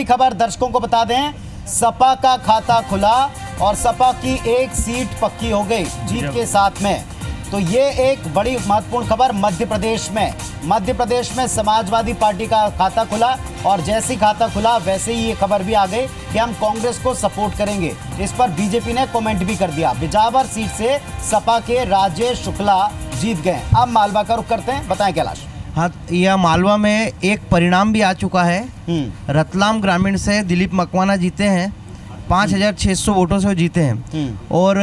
खबर दर्शकों को बता दें, सपा का खाता खुला और सपा की एक सीट पक्की हो गई जीत के साथ में। तो ये एक बड़ी महत्वपूर्ण खबर मध्य प्रदेश में समाजवादी पार्टी का खाता खुला और जैसे ही खाता खुला वैसे ही ये खबर भी आ गई कि हम कांग्रेस को सपोर्ट करेंगे। इस पर बीजेपी ने कमेंट भी कर दिया। बिजावर सीट से सपा के राजेश शुक्ला जीत गए। अब मालवा का रुख करते हैं, बताएं कैलाश। हाँ, यह मालवा में एक परिणाम भी आ चुका है। रतलाम ग्रामीण से दिलीप मकवाना जीते हैं, 5,600 वोटों से वो जीते हैं और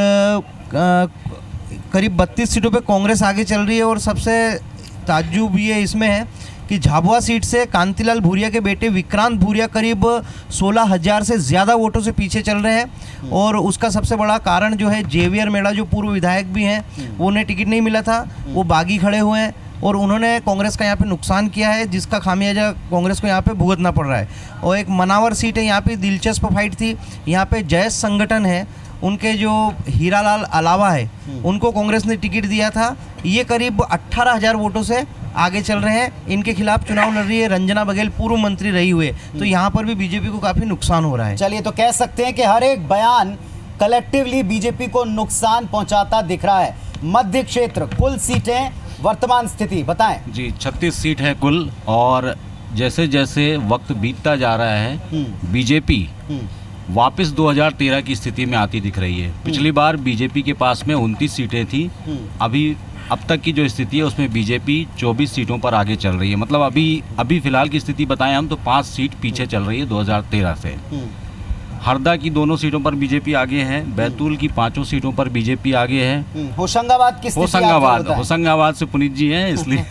करीब 32 सीटों पे कांग्रेस आगे चल रही है। और सबसे ताज्जुब ये इसमें है कि झाबुआ सीट से कांतिलाल भूरिया के बेटे विक्रांत भूरिया करीब 16,000 से ज़्यादा वोटों से पीछे चल रहे हैं। और उसका सबसे बड़ा कारण जो है, जेवियर मेड़ा जो पूर्व विधायक भी हैं, वो उन्हें टिकट नहीं मिला था, वो बागी खड़े हुए हैं और उन्होंने कांग्रेस का यहाँ पे नुकसान किया है, जिसका खामियाजा कांग्रेस को यहाँ पे भुगतना पड़ रहा है। और एक मनावर सीट है, यहाँ पे दिलचस्प फाइट थी। यहाँ पे जयस संगठन है, उनके जो हीरालाल अलावा है, उनको कांग्रेस ने टिकट दिया था। ये करीब 18,000 वोटों से आगे चल रहे हैं। इनके खिलाफ चुनाव लड़ रही है रंजना बघेल, पूर्व मंत्री रही हुए। तो यहाँ पर भी बीजेपी को काफ़ी नुकसान हो रहा है। चलिए, तो कह सकते हैं कि हर एक बयान कलेक्टिवली बीजेपी को नुकसान पहुंचाता दिख रहा है। मध्य क्षेत्र कुल सीटें, वर्तमान स्थिति बताएं। जी, 36 सीट है कुल। और जैसे जैसे वक्त बीतता जा रहा है, बीजेपी वापस 2013 की स्थिति में आती दिख रही है। पिछली बार बीजेपी के पास में 29 सीटें थी। अब तक की जो स्थिति है उसमें बीजेपी 24 सीटों पर आगे चल रही है। मतलब अभी फिलहाल की स्थिति बताएं हम तो 5 सीट पीछे चल रही है 2013 से। हरदा की दोनों सीटों पर बीजेपी आगे है, बैतूल की 5 सीटों पर बीजेपी आगे है। होशंगाबाद की होशंगाबाद से पुनीत जी हैं, इसलिए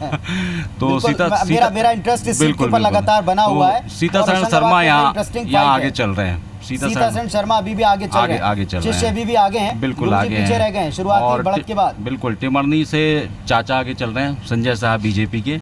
तो मेरा इंटरेस्ट इस सीट पर लगातार बना हुआ है। सीतासरण शर्मा यहाँ आगे चल रहे हैं। सीतासरण शर्मा अभी भी आगे चल रहे हैं। शिष्य अभी भी आगे हैं, बिल्कुल आगे पीछे रह गए हैं शुरुआती बढ़त के बाद। बिल्कुल टिमरनी से चाचा आगे चल रहे हैं, संजय साहब बीजेपी के।